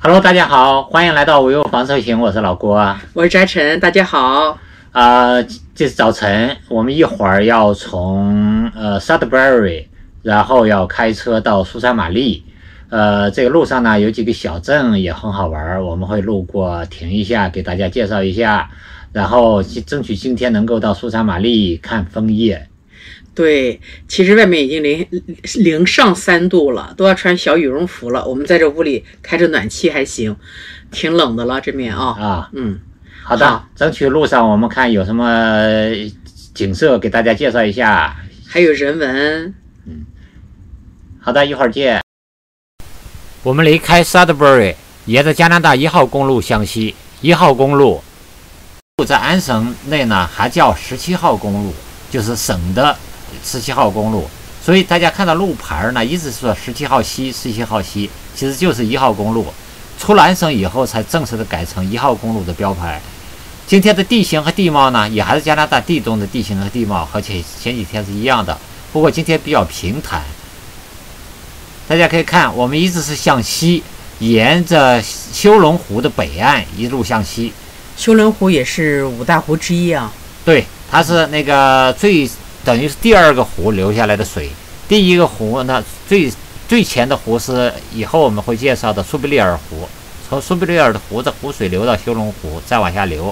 Hello， 大家好，欢迎来到无忧防车行，我是老郭， 我是翟晨，大家好。 这是早晨，我们一会儿要从Sudbury， 然后要开车到苏珊玛丽。这个路上呢有几个小镇也很好玩，我们会路过停一下，给大家介绍一下，然后争取今天能够到苏珊玛丽看枫叶。 对，其实外面已经零上3度了，都要穿小羽绒服了。我们在这屋里开着暖气还行，挺冷的了这面啊。 好的，争取路上我们看有什么景色给大家介绍一下， 还有人文。 好的，一会儿见。我们离开 Sudbury， 沿着加拿大1号公路向西。1号公路在安省内呢还叫17号公路，就是省的17号公路，所以大家看到路牌呢一直说17号西17号西，其实就是1号公路。出了安省以后才正式的改成1号公路的标牌。今天的地形和地貌呢也还是加拿大地东的地形和地貌，和前几天是一样的，不过今天比较平坦。大家可以看，我们一直是向西，沿着休伦湖的北岸一路向西。 休伦湖也是5大湖之一啊。 对，它是那个等于是第2个湖流下来的水。第一个湖呢，最前的湖是以后我们会介绍的苏必利尔湖，从苏必利尔的湖的湖水流到休伦湖，再往下流。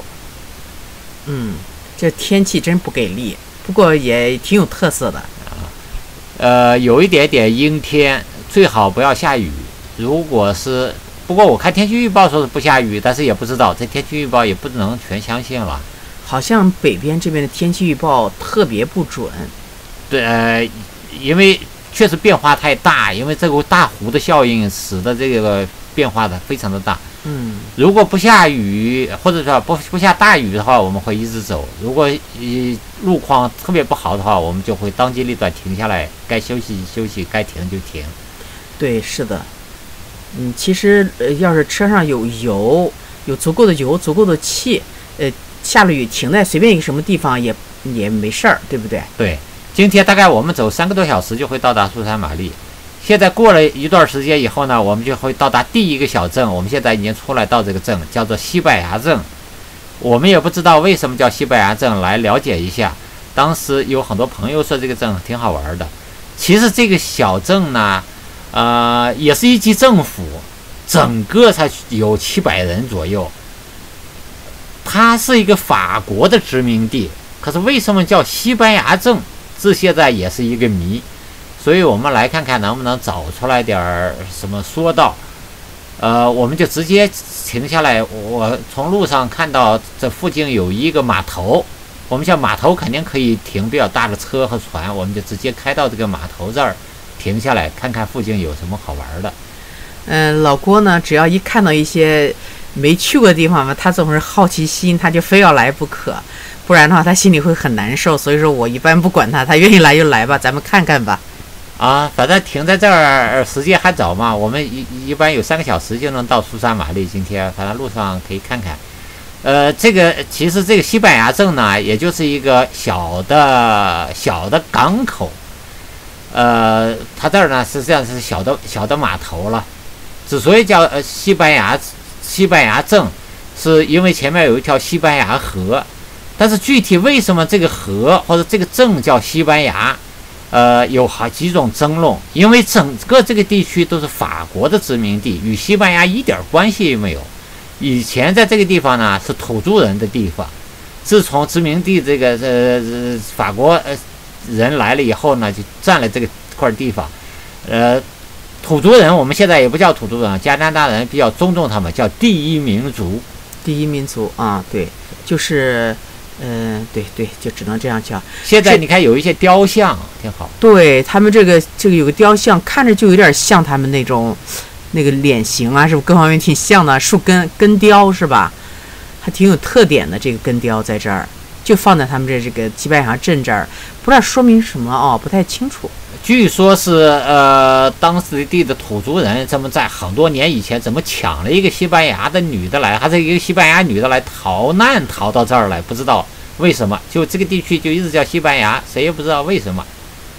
这天气真不给力，不过也挺有特色的。 有一点点阴天，最好不要下雨。不过我看天气预报说是不下雨，但是也不知道，这天气预报也不能全相信了。 好像北边这边的天气预报特别不准。 对，因为确实变化太大，因为这个大湖的效应使得这个变化的非常的大。如果不下雨，或者说不下大雨的话，我们会一直走。如果路况特别不好的话，我们就会当机立断停下来，该休息休息，该停就停。对， 是的。其实要是车上有油，有足够的油，足够的气，下了雨停在随便一个什么地方也没事儿，对不对？ 对，今天大概我们走3个多小时就会到达苏珊玛丽。现在过了一段时间以后呢，我们就会到达第一个小镇。我们现在已经出来到这个镇，叫做西班牙镇。我们也不知道为什么叫西班牙镇，来了解一下。当时有很多朋友说这个镇挺好玩的。其实这个小镇呢，也是一级政府，整个才有700人左右。它是一个法国的殖民地，可是为什么叫西班牙镇，这现在也是一个谜。所以我们来看看能不能找出来点什么说道。我们就直接停下来。我从路上看到这附近有一个码头，我们像码头肯定可以停比较大的车和船，我们就直接开到这个码头这儿停下来，看看附近有什么好玩的。 老郭呢，只要一看到一些没去过的地方嘛，他总是好奇心，他就非要来不可，不然的话他心里会很难受。所以说我一般不管他，他愿意来就来吧，咱们看看吧。 反正停在这儿时间还早嘛，我们一般有3个小时就能到苏珊玛丽。今天反正路上可以看看。其实这个西班牙镇呢，也就是一个小的港口。它这儿呢实际上是小的码头了。之所以叫西班牙镇，是因为前面有一条西班牙河。但是具体为什么这个河或者这个镇叫西班牙，有好几种争论。因为整个这个地区都是法国的殖民地，与西班牙一点关系也没有。以前在这个地方呢是土著人的地方，自从殖民地这个法国人来了以后呢，就占了这个块地方。土著人我们现在也不叫土著人，加拿大人比较尊重他们，叫第一民族。 第一民族啊，对，就是对，就只能这样叫。 现在你看有一些雕像挺好， 对他们这个有个雕像，看着就有点像他们那个脸型啊，是不是各方面挺像的？树根雕是吧？还挺有特点的。这个根雕在这儿就放在他们这个西班牙镇这儿，不知道说明什么不太清楚。 据说是当时地的土著人这么在很多年以前怎么抢了一个西班牙的女的来，还是一个西班牙女的来逃难逃到这儿来，不知道为什么就这个地区就一直叫西班牙，谁也不知道为什么。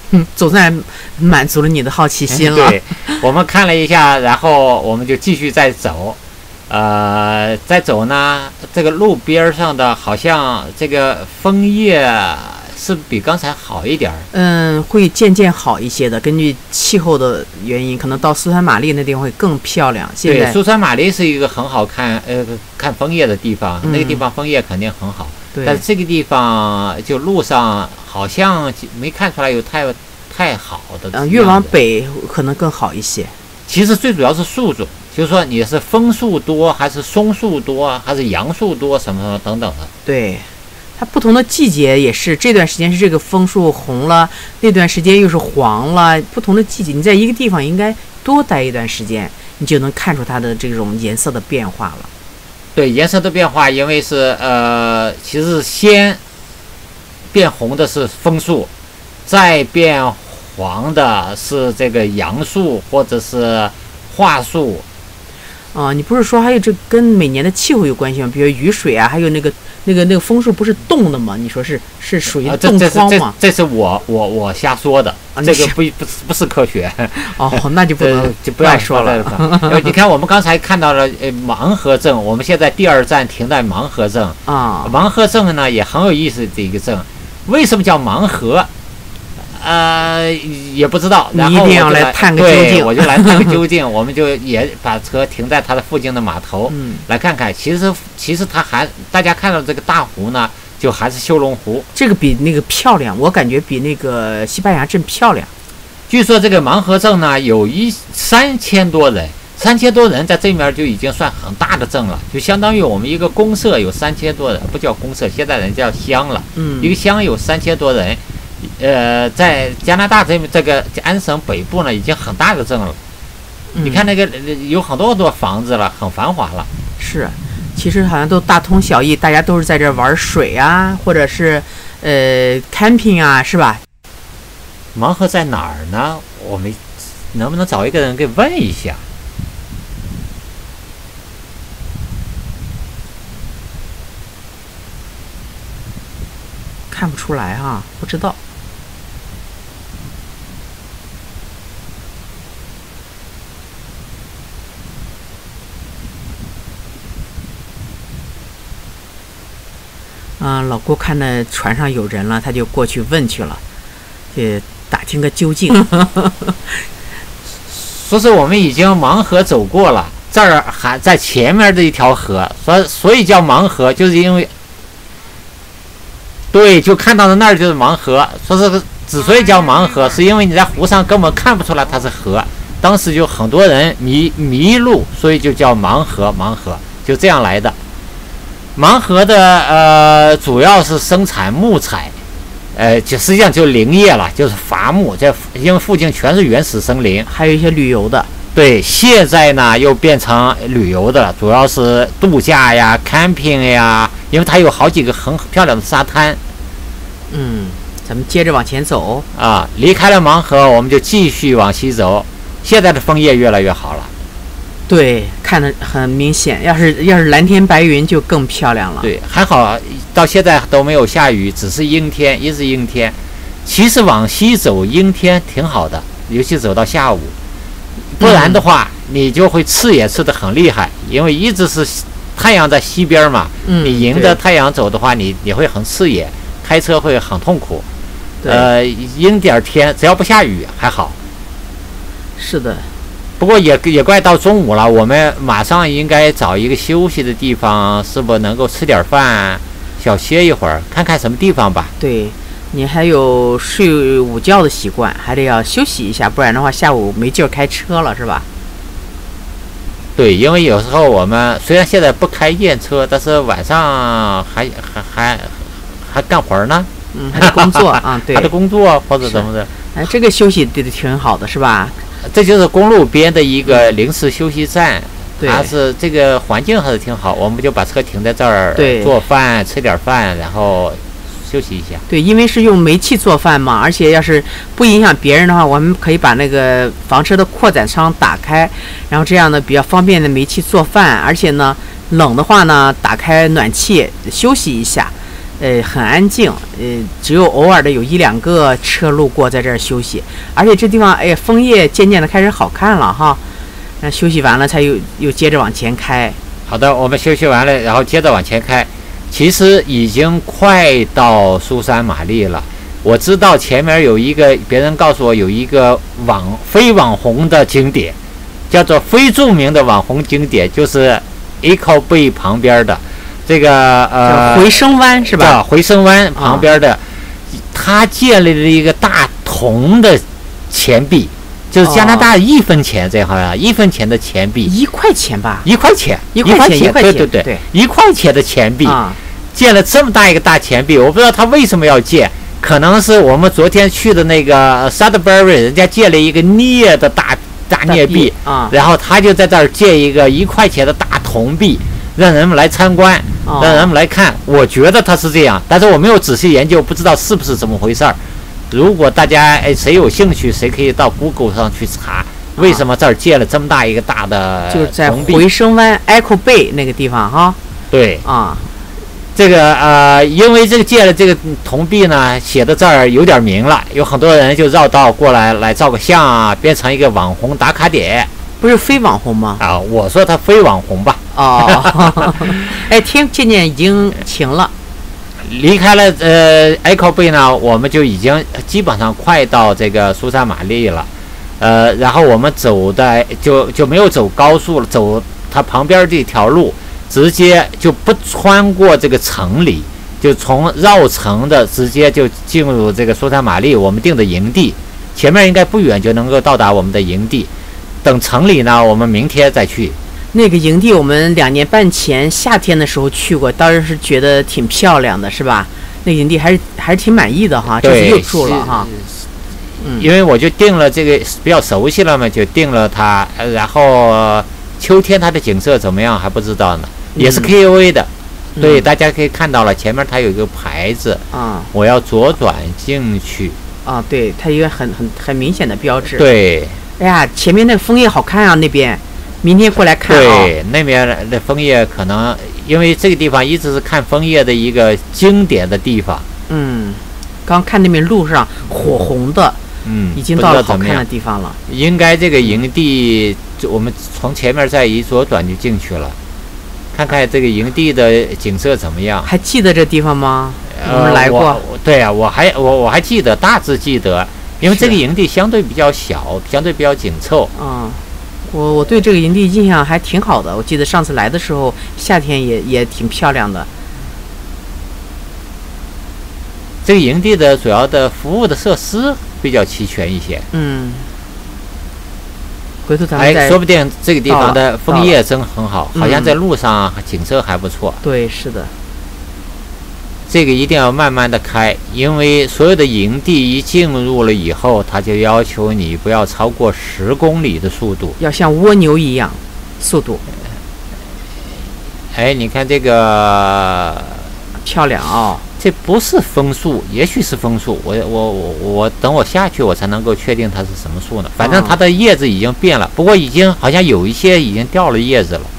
总算满足了你的好奇心了。 对，我们看了一下，然后我们就继续再走。再走呢，这个路边上的好像这个枫叶是比刚才好一点儿。 会渐渐好一些的。根据气候的原因，可能到苏珊玛丽那地方会更漂亮。现在对，苏珊玛丽是一个很好看看枫叶的地方，那个地方枫叶肯定很好。 对， 但是这个地方就路上好像没看出来有太好的。 越往北可能更好一些。 其实最主要是树种，就是说你是枫树多还是松树多还是杨树多什么等等的。 对，它不同的季节也是，这段时间是这个枫树红了，那段时间又是黄了。不同的季节，你在一个地方应该多待一段时间，你就能看出它的这种颜色的变化了。 对，颜色的变化，因为是其实先变红的是枫树，再变黄的是这个杨树或者是桦树。 你不是说还有这跟每年的气候有关系吗？比如雨水啊，还有那个枫树不是冻的吗？你说是属于冻疮吗？ 这是我瞎说的，这个不是科学。 那就不要说了。 你看，我们刚才看到了盲河镇，我们现在第2站停在盲河镇啊。盲河镇呢也很有意思的一个镇，为什么叫盲河？也不知道。然后你一定要来探个究竟。 对，我就来探个究竟。我们就也把车停在它的附近的码头，来看看。其实它大家看到这个大湖呢，就还是修龙湖。 这个比那个漂亮，我感觉比那个西班牙镇漂亮。 据说这个盲河镇呢，有3000多人，3000多人在这面就已经算很大的镇了，就相当于我们一个公社有3000多人，不叫公社，现在人叫乡了。一个乡有3000多人。在加拿大这个安省北部呢，已经很大的镇了。你看那个有很多房子了，很繁华了。 是，其实好像都大同小异，大家都是在这玩水啊，或者是camping 啊，是吧？ 盲河在哪儿呢？我们能不能找一个人给问一下？ 看不出来哈，不知道。老郭看到船上有人了，他就过去问去了，打听个究竟。 说是我们已经盲河走过了，这儿还在前面的一条河，所以叫盲河，就是因为对，就看到的那儿就是盲河。说是之所以叫盲河，是因为你在湖上根本看不出来它是河，当时就很多人迷路，所以就叫盲河，就这样来的。盲河的主要是生产木材，就实际上就林业了，就是伐木。因为附近全是原始森林， 还有一些旅游的。 对，现在呢又变成旅游的，主要是度假呀、camping 呀，因为它有好几个很漂亮的沙滩。 咱们接着往前走啊，离开了盲河，我们就继续往西走。现在的枫叶越来越好了。 对，看得很明显。要是蓝天白云就更漂亮了。 对，还好到现在都没有下雨，只是阴天，一直阴天。其实往西走阴天挺好的，尤其走到下午，不然的话，你就会刺也刺得很厉害，因为一直是太阳在西边嘛，你迎着太阳走的话，你会很刺眼，开车会很痛苦。阴点天，只要不下雨还好。 是的。 不过也快到中午了，我们马上应该找一个休息的地方，是否能够吃点饭，小歇一会儿，看看什么地方吧。 对，你还有睡午觉的习惯，还得要休息一下，不然的话下午没劲儿开车了，是吧？ 对，因为有时候我们虽然现在不开夜车，但是晚上还干活呢。 还得工作啊，对， 还得工作或者怎么的。 这个休息得挺好的，是吧？ 这就是公路边的一个临时休息站，它是这个环境还是挺好，我们就把车停在这儿，做饭，吃点饭，然后休息一下。 对，因为是用煤气做饭嘛，而且要是不影响别人的话，我们可以把那个房车的扩展窗打开，然后这样呢比较方便的煤气做饭，而且呢冷的话呢打开暖气休息一下。 很安静，只有偶尔的有1-2个车路过在这儿休息，而且这地方枫叶渐渐的开始好看了哈。那休息完了才又接着往前开。 好的，我们休息完了，然后接着往前开。其实已经快到苏珊玛丽了。我知道前面有一个，别人告诉我有一个非网红的景点，叫做非著名的网红景点，就是 Echo Bay 旁边的这个回声湾是吧？ 回声湾旁边的，他建立了一个大铜的钱币，就是加拿大1分钱，这好像1分钱的钱币 ，1块钱吧 ？1块钱 ，1块钱， 对，1块钱的钱币，建了这么大一个大钱币，我不知道他为什么要建。可能是我们昨天去的那个 Sudbury， 人家建了一个镍的大镍币然后他就在这儿建一个1块钱的大铜币，让人们来参观，让人们来看。我觉得他是这样，但是我没有仔细研究，不知道是不是这么回事儿。如果大家谁有兴趣，谁可以到 Google 上去查，为什么这儿建了这么大一个大的就是在回声湾 Echo Bay 那个地方哈。 对这个因为这个建了这个铜币呢，写到这儿有点名了，有很多人就绕道过来照个相啊，变成一个网红打卡点。 不是非网红吗？ 我说他非网红吧。 天渐渐已经晴了。 离开了Echo Bay呢，我们就已经基本上快到这个苏珊玛丽了。然后我们走的就没有走高速了，走它旁边这条路。直接就不穿过这个城里，就从绕城的直接就进入这个苏珊玛丽我们定的营地，前面应该不远就能够到达我们的营地。等城里呢，我们明天再去。 那个营地我们2年半前夏天的时候去过，当时是觉得挺漂亮的，是吧？那营地还是挺满意的哈，这次又住了哈。 因为我就定了这个比较熟悉了嘛，就定了它，然后秋天它的景色怎么样还不知道呢。也是 KOA 的，对，大家可以看到了，前面它有一个牌子我要左转进去对，它一个很明显的标志。 对， 哎呀，前面那个枫叶好看啊，那边，明天过来看对，那边的枫叶可能因为这个地方一直是看枫叶的一个经典的地方。 刚看那边路上火红的，已经到了好看的地方了。 应该这个营地我们从前面再一左转就进去了。看看这个营地的景色怎么样？ 还记得这地方吗？我们来过。 对啊，我还记得，大致记得，因为这个营地相对比较小，相对比较紧凑。 我对这个营地印象还挺好的。我记得上次来的时候，夏天也挺漂亮的。 这个营地的主要的服务的设施比较齐全一些。 回头咱们再说不定这个地方的枫叶真很好，好像在路上景色还不错。 对，是的。 这个一定要慢慢的开，因为所有的营地一进入了以后，他就要求你不要超过10公里的速度， 要像蜗牛一样速度。 你看这个漂亮这不是枫树，也许是枫树。我等我下去，我才能够确定它是什么树呢。反正它的叶子已经变了，不过已经好像有一些已经掉了叶子了。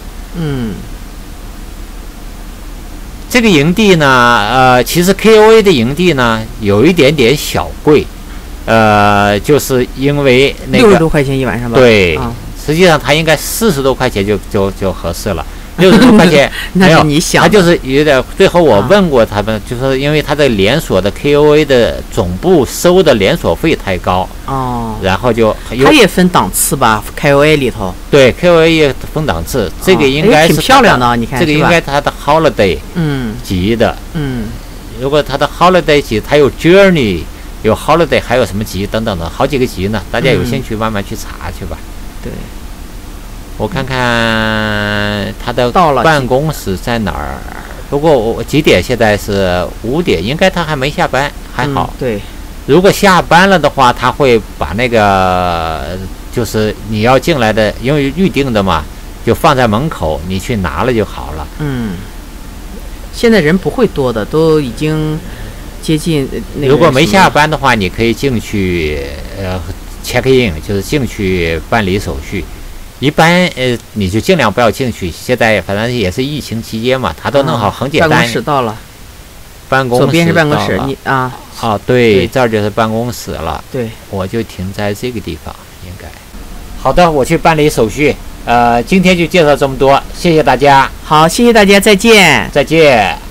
这个营地呢，其实 KOA 的营地呢有一点点小贵，就是因为那个 60多块钱一晚上吧。 对，实际上它应该40多块钱就合适了。60多块钱那是你想的， 他就是有点。最后我问过他们，就是因为他的连锁的 KOA 的总部收的连锁费太高然后就它也分档次吧 ，KOA 里头。 对 ，KOA 也分档次，这个应该是挺漂亮的，你看这个应该它的 Holiday 级的。如果它的 Holiday 级，它有 Journey， 有 Holiday， 还有什么级等等的好几个级呢？大家有兴趣慢慢去查去吧。 对。 我看看他的办公室在哪儿。不过我几点？现在是5点，应该他还没下班，还好。 对。 如果下班了的话，他会把那个就是你要进来的，因为预定的嘛，就放在门口，你去拿了就好了。 现在人不会多的，都已经接近那个。 如果没下班的话，你可以进去check in， 就是进去办理手续。一般你就尽量不要进去。现在反正也是疫情期间嘛，他都弄好很简单。 办公室到了。 办公室， 左边是办公室，你啊。 对， 对这儿就是办公室了。 对， 我就停在这个地方，应该。好的，我去办理手续。今天就介绍这么多，谢谢大家， 好，谢谢大家，再见。 再见。